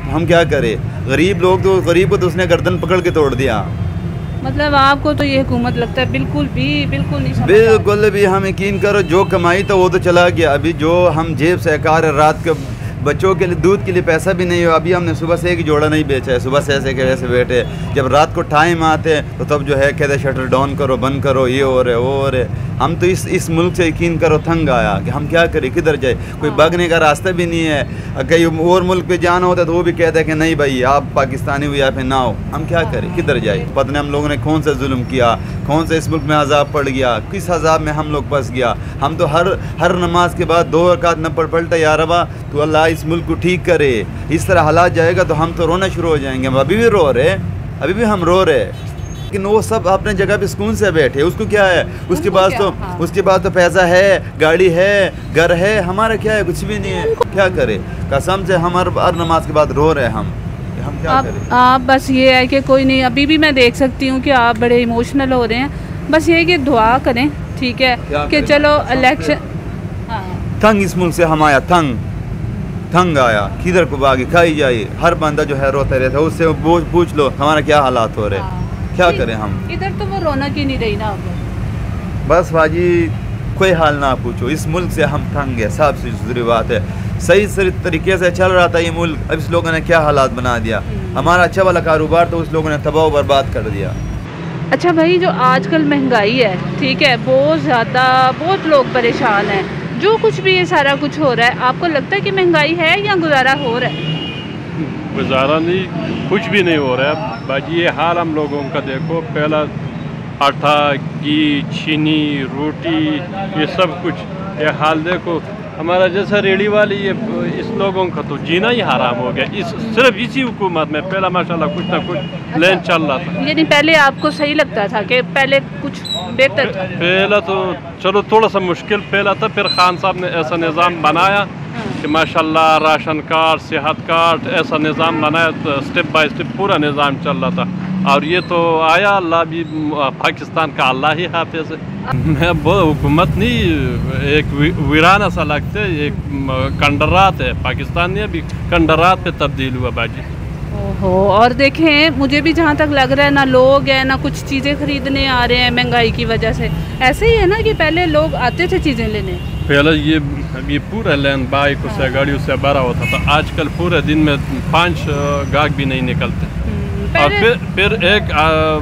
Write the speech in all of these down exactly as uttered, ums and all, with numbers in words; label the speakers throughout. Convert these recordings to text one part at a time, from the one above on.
Speaker 1: हम क्या करें? गरीब लोग तो गरीब को तो उसने गर्दन पकड़ के तोड़ दिया।
Speaker 2: मतलब आपको तो ये हुकूमत लगता है बिल्कुल भी बिल्कुल नहीं समझ
Speaker 1: बिल्कुल भी, हम यकीन करो जो कमाई तो वो तो चला गया। अभी जो हम जेब से कार रात के बच्चों के लिए दूध के लिए पैसा भी नहीं हो। अभी हमने सुबह से एक जोड़ा नहीं बेचा है, सुबह से ऐसे के वैसे बैठे। जब रात को टाइम आते हैं तो तब जो है कहते शटर डाउन करो, बंद करो, ये हो रहे वो हो रहे। हम तो इस इस मुल्क से यकीन करो तंग आया कि हम क्या करें, किधर जाए, कोई भागने का रास्ता भी नहीं है। कहीं और मुल्क पे जाना होता है तो वो भी कहते हैं कि नहीं भाई आप पाकिस्तानी हो या फिर ना हो। हम क्या करें, किधर जाए? पता नहीं हम लोगों ने कौन सा जुल्म किया, कौन सा इस मुल्क में अजाब पड़ गया, किस अजाब में हम लोग फंस गया। हम तो हर हर नमाज के बाद दो रकात न पढ़ पलटा या रबा तो अल्लाह इस मुल्क को ठीक करे। इस तरह हालात जाएगा तो हम तो रोना शुरू हो जाएंगे। हम अभी भी रो रहे, अभी भी हम रो रहे, लेकिन वो सब अपने जगह पे सुकून से बैठे। उसको क्या है, उसके पास तो हाँ। उसके पास तो पैसा है, गाड़ी है, घर है। हमारा क्या है, कुछ भी नहीं है। क्या करे, कसम से हम हर हर नमाज के बाद रो रहे हैं। हम हम क्या
Speaker 2: आप,
Speaker 1: करें?
Speaker 2: आप बस ये है कि कोई नहीं, अभी भी मैं देख सकती हूँ कि आप बड़े इमोशनल हो रहे हैं। बस ये है कि दुआ करें, ठीक है कि चलो इलेक्शन।
Speaker 1: तंग इस मुल्क से हम आया, तंग तंग आया, किधर को भागे खाई जाए। हर बंदा जो है रोता रहता है, उससे पूछ लो हमारा क्या हालात हो रहे हैं। क्या करें हम?
Speaker 2: इधर तो वो रौनक ही नहीं रही ना।
Speaker 1: बस बाजी कोई हाल ना पूछो, इस मुल्क से हम तंग है। सबसे जरूरी बात है, सही सही तरीके से चल रहा था ये मुल्क, अब इस लोगों ने क्या हालात बना दिया। हमारा अच्छा वाला कारोबार तो उस लोगों ने तबाह बर्बाद कर दिया।
Speaker 2: अच्छा भाई, जो आजकल महंगाई है, ठीक है, बहुत ज़्यादा, बहुत लोग परेशान हैं। जो कुछ भी ये सारा कुछ हो रहा है, आपको लगता है कि महंगाई है या गुजारा हो रहा है?
Speaker 3: गुजारा नहीं, कुछ भी नहीं हो रहा है बाजी। ये हाल हम लोगों का देखो, पहला आटा, घी, चीनी, रोटी, ये सब कुछ, ये हाल देखो। हमारा जैसा रेडी वाली ये इस लोगों का तो जीना ही हराम हो गया। इस सिर्फ इसी हुकूमत में पहला माशाल्लाह कुछ ना कुछ लेन चल रहा था।
Speaker 2: यानी पहले आपको सही लगता था कि पहले कुछ बेहतर था?
Speaker 3: पहला तो चलो थोड़ा सा मुश्किल पहला था, फिर खान साहब ने ऐसा निज़ाम बनाया कि माशाल्लाह राशन कार्ड, सेहत कार्ड, ऐसा निज़ाम बनाया तो स्टेप बाय स्टेप पूरा निज़ाम चल रहा था। और ये तो आया, अल्लाह भी पाकिस्तान का अल्लाह ही हाफिज़ है। मैं बहुत हुकूमत नहीं, एक वीराना सा लगता है, एक कंडरात है। पाकिस्तान ने अभी कंडरात पे तब्दील हुआ बाजी।
Speaker 2: ओहो, और देखें मुझे भी जहाँ तक लग रहा है, ना लोग हैं ना कुछ चीज़ें खरीदने आ रहे हैं महंगाई की वजह से। ऐसे ही है ना कि पहले लोग आते थे चीज़ें लेने,
Speaker 3: पहले ये ये पूरा लेन बाइक से गाड़ियों से भरा होता था। आजकल पूरे दिन में पाँच गाहक भी नहीं निकलते। और फिर फिर एक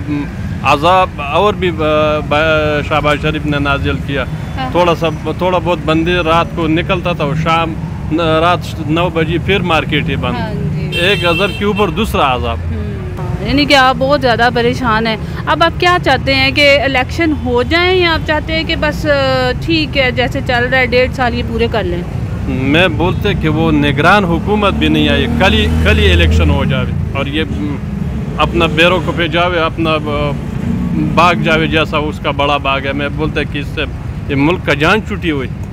Speaker 3: अजाब और भी शहबाज शरीफ ने नाजिल किया। थोड़ा सा थोड़ा बहुत बंदे रात को निकलता था, शाम रात नौ बजे फिर मार्केट ही बंद। एक अजब के ऊपर दूसरा अजाब,
Speaker 2: यानी कि आप बहुत ज़्यादा परेशान हैं। अब आप क्या चाहते हैं कि इलेक्शन हो जाए या आप चाहते हैं कि बस ठीक है जैसे चल रहा है डेढ़ साल ये पूरे कर लें?
Speaker 3: मैं बोलते कि वो निगरान हुकूमत भी नहीं आई, कल ही कल ही इलेक्शन हो जाए और ये अपना बैरों को पे जावे, अपना बाग जावे जैसा उसका बड़ा बाग है। मैं बोलता कि इससे ये मुल्क का जान छुटी हुई।